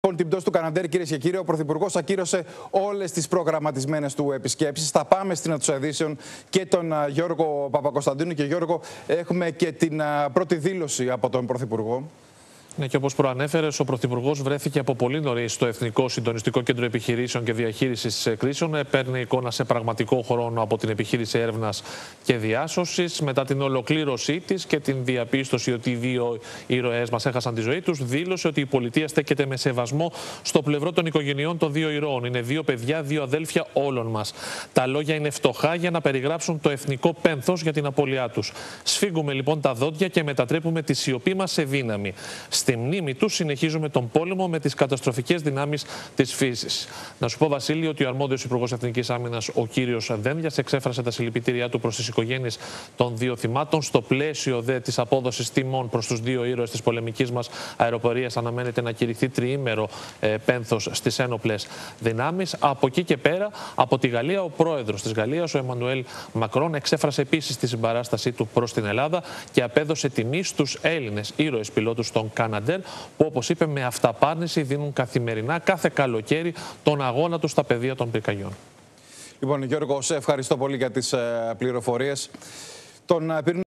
Την πτώση του Καναντέρ, κυρίες και κύριοι, ο Πρωθυπουργός ακύρωσε όλες τις προγραμματισμένες του επισκέψεις. Θα πάμε στην αίθουσα ειδήσεων και τον Γιώργο Παπακοσταντίνου. Και Γιώργο, έχουμε και την πρώτη δήλωση από τον Πρωθυπουργό. Ναι, και όπως προανέφερες, ο Πρωθυπουργός βρέθηκε από πολύ νωρίς στο Εθνικό Συντονιστικό Κέντρο Επιχειρήσεων και Διαχείρισης Κρίσεων. Παίρνει εικόνα σε πραγματικό χρόνο από την επιχείρηση έρευνας και διάσωσης. Μετά την ολοκλήρωσή της και την διαπίστωση ότι οι δύο ήρωές μας έχασαν τη ζωή τους, δήλωσε ότι η πολιτεία στέκεται με σεβασμό στο πλευρό των οικογενειών των δύο ηρώων. Είναι δύο παιδιά, δύο αδέλφια όλων μας. Τα λόγια είναι φτωχά για να περιγράψουν το εθνικό πένθος για την απώλειά τους. Σφίγγουμε λοιπόν τα δόντια και μετατρέπουμε τη σιωπή μας σε δύναμη. Στη μνήμη του συνεχίζουμε τον πόλεμο με τις καταστροφικές δυνάμεις της φύσης. Να σου πω, Βασίλη, ότι ο αρμόδιος Υπουργός Εθνικής Άμυνας, ο κύριος Δένδιας, εξέφρασε τα συλληπιτήριά του προς τις οικογένειες των δύο θυμάτων. Στο πλαίσιο της απόδοσης τιμών προς τους δύο ήρωες της πολεμικής μας αεροπορίας, αναμένεται να κηρυχθεί τριήμερο πένθος στις ένοπλες δυνάμεις. Από εκεί και πέρα, από τη Γαλλία, ο πρόεδρος της Γαλλίας, ο Εμμανουέλ Μακρόν, εξέφρασε επίσης τη συμπαράστασή του προς την Ελλάδα και απέδωσε τιμή στους Έλληνες ήρωες πιλότους των Καναντέρ, που, όπως είπε, με αυταπάρνηση δίνουν καθημερινά, κάθε καλοκαίρι, τον αγώνα τους στα πεδία των πυρκαγιών. Λοιπόν, Γιώργο, σε ευχαριστώ πολύ για τις πληροφορίες.